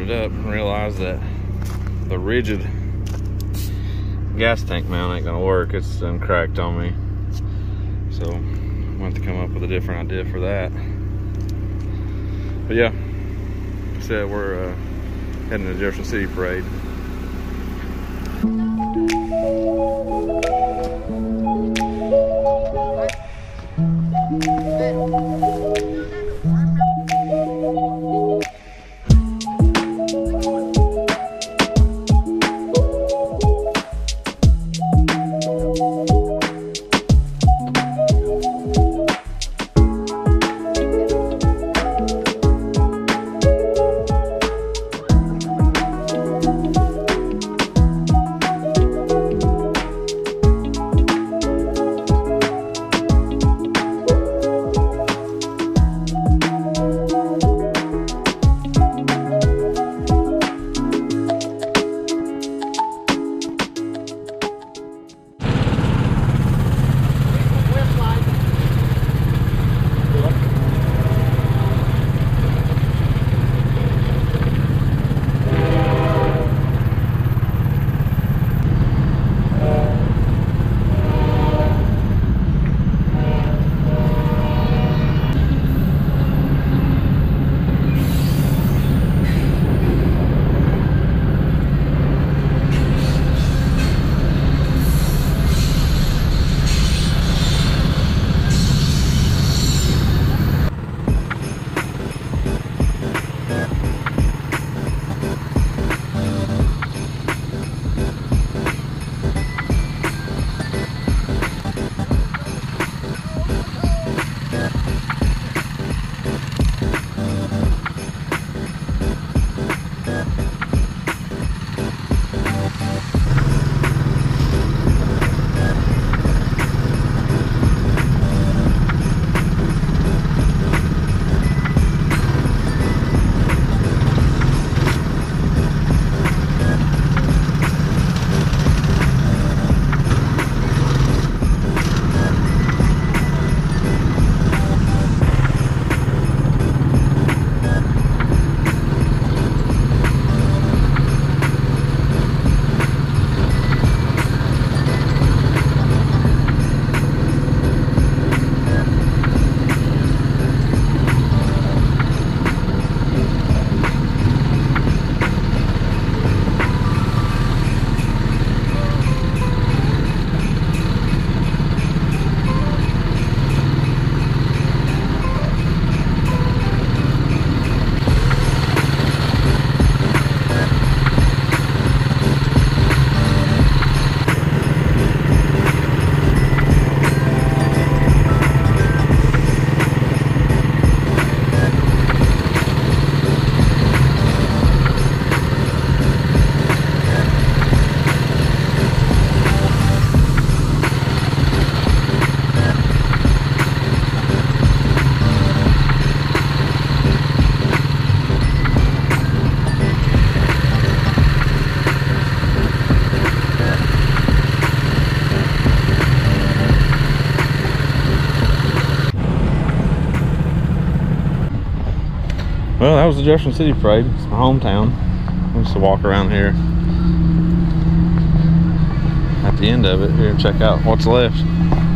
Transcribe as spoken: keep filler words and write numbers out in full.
it up and realized that the rigid gas tank mount ain't gonna work. It's done cracked on me. So I'm going to come up with a different idea for that. But yeah, like I said, we're uh, heading to the Jefferson City Parade. Well, that was the Jefferson City Parade. It's my hometown. I used to walk around here at the end of it here and check out what's left.